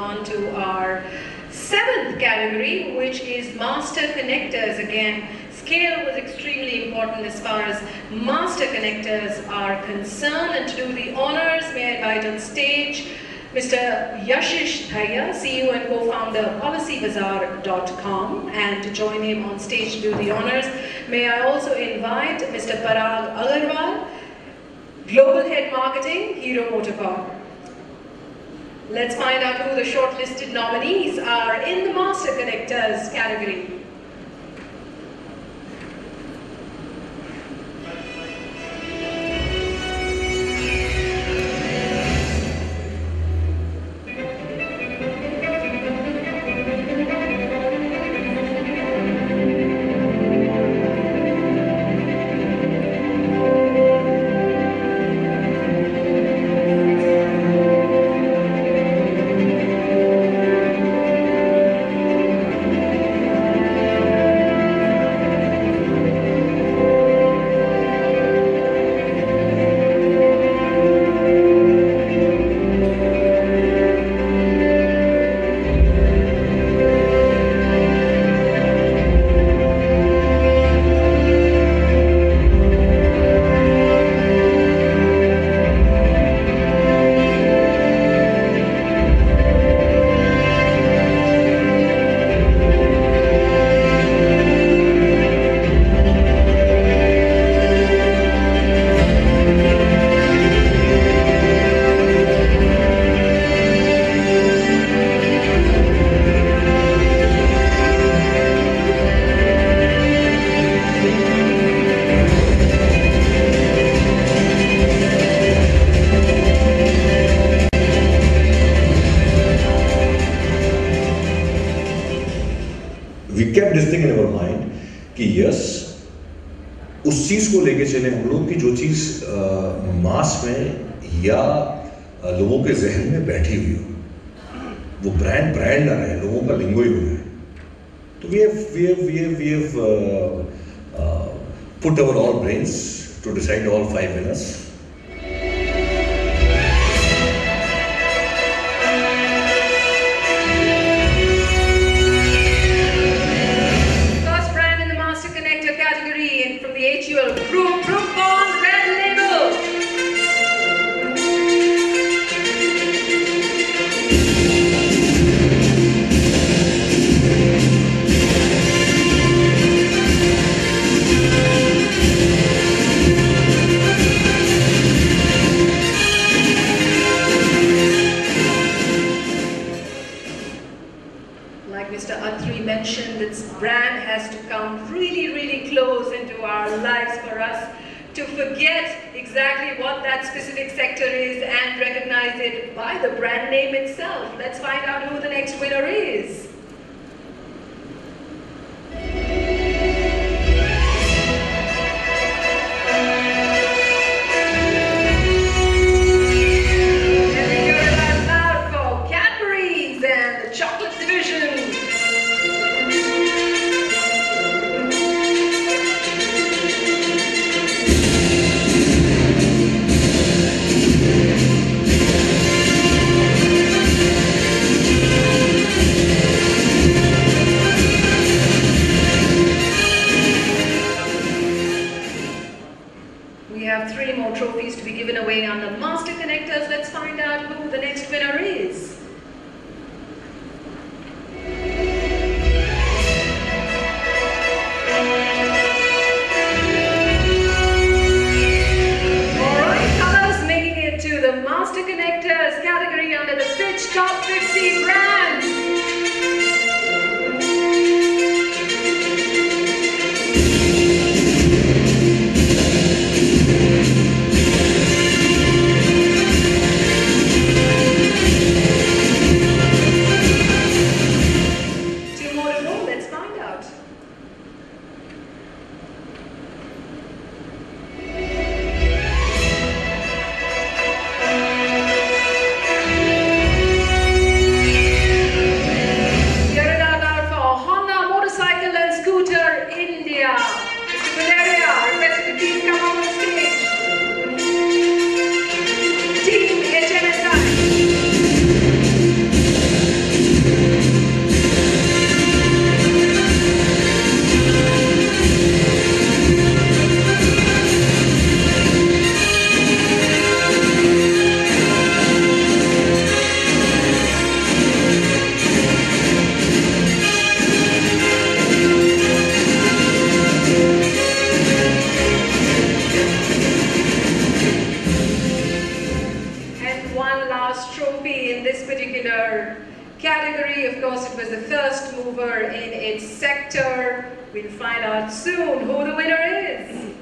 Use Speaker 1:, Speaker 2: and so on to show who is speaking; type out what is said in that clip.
Speaker 1: on to our seventh category, which is master connectors. Again, scale was extremely important as far as master connectors are concerned. And to do the honors, may I invite on stage Mr. Yashish Dhaya, CEO and co-founder PolicyBazaar.com, and to join him on stage to do the honors, may I also invite Mr. Parag Agarwal, Global Head Marketing, Hero MotoCorp. Let's find out who the shortlisted nominees are in the Master Connectors category.
Speaker 2: We kept this thing in our mind कि yes, उस चीज को लेके चले हम लोग कि जो चीज मास में या लोगों के जहन में बैठी हुई हो, वो ब्रांड ना रहे, लोगों का लिंगो ही हो रहा है. तो we have put our all brains to decide all 5 winners.
Speaker 1: Like Mr. Atri mentioned, this brand has to come really close into our lives for us to forget exactly what that specific sector is and recognize it by the brand name itself. Let's find out who the next winner is. We have 3 more trophies to be given away on the Master Connectors. Let's find out who the next winner is. Alright, colors making it to the Master Connectors category under the Switch Top 50 brands. nuclear category. Of course, it was the first mover in its sector. We'll find out soon who the winner is.